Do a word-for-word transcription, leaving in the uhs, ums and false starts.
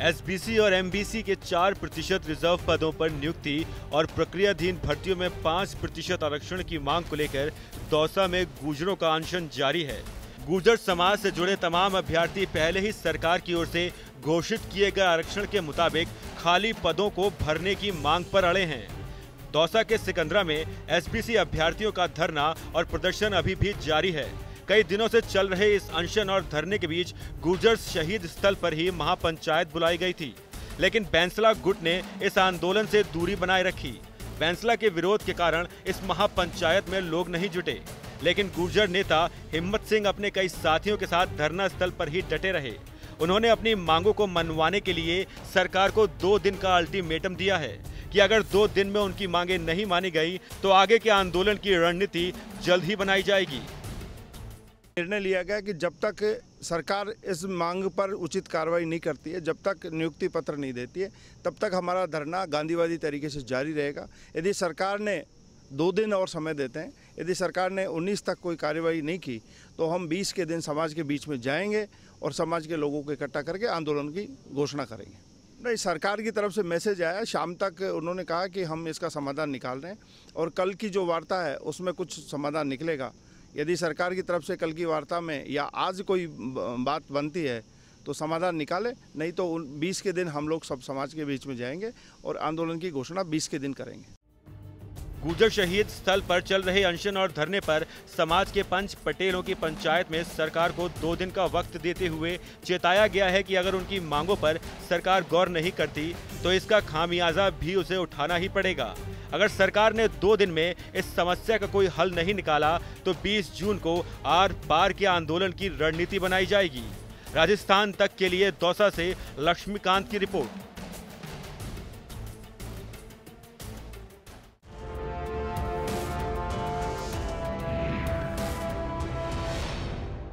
SBC और MBC के चार प्रतिशत रिजर्व पदों पर नियुक्ति और प्रक्रियाधीन भर्तियों में पाँच प्रतिशत आरक्षण की मांग को लेकर दौसा में गुर्जरों का अनशन जारी है। गुर्जर समाज से जुड़े तमाम अभ्यर्थी पहले ही सरकार की ओर से घोषित किए गए आरक्षण के मुताबिक खाली पदों को भरने की मांग पर अड़े हैं। दौसा के सिकंदरा में एसबीसी अभ्यर्थियों का धरना और प्रदर्शन अभी भी जारी है। कई दिनों से चल रहे इस अनशन और धरने के बीच गुर्जर शहीद स्थल पर ही महापंचायत बुलाई गई थी, लेकिन बैंसला गुट ने इस आंदोलन से दूरी बनाए रखी। बैंसला के विरोध के कारण इस महापंचायत में लोग नहीं जुटे, लेकिन गुर्जर नेता हिम्मत सिंह अपने कई साथियों के साथ धरना स्थल पर ही डटे रहे। उन्होंने अपनी मांगों को मनवाने के लिए सरकार को दो दिन का अल्टीमेटम दिया है कि अगर दो दिन में उनकी मांगे नहीं मानी गई तो आगे के आंदोलन की रणनीति जल्द ही बनाई जाएगी। निर्णय लिया गया कि जब तक सरकार इस मांग पर उचित कार्रवाई नहीं करती है, जब तक नियुक्ति पत्र नहीं देती है, तब तक हमारा धरना गांधीवादी तरीके से जारी रहेगा। यदि सरकार ने दो दिन और समय देते हैं, यदि सरकार ने उन्नीस तक कोई कार्रवाई नहीं की तो हम बीस के दिन समाज के बीच में जाएंगे और समाज के लोगों को इकट्ठा करके आंदोलन की घोषणा करेंगे। नहीं, सरकार की तरफ से मैसेज आया, शाम तक उन्होंने कहा कि हम इसका समाधान निकाल रहे हैं और कल की जो वार्ता है उसमें कुछ समाधान निकलेगा। यदि सरकार की तरफ से कल की वार्ता में या आज कोई बात बनती है तो समाधान निकाले, नहीं तो बीस के दिन हम लोग सब समाज के बीच में जाएंगे और आंदोलन की घोषणा बीस के दिन करेंगे। गुर्जर शहीद स्थल पर चल रहे अनशन और धरने पर समाज के पंच पटेलों की पंचायत में सरकार को दो दिन का वक्त देते हुए चेताया गया है कि अगर उनकी मांगों पर सरकार गौर नहीं करती तो इसका खामियाजा भी उसे उठाना ही पड़ेगा। अगर सरकार ने दो दिन में इस समस्या का कोई हल नहीं निकाला तो बीस जून को आर पार के आंदोलन की रणनीति बनाई जाएगी। राजस्थान तक के लिए दौसा से लक्ष्मीकांत की रिपोर्ट।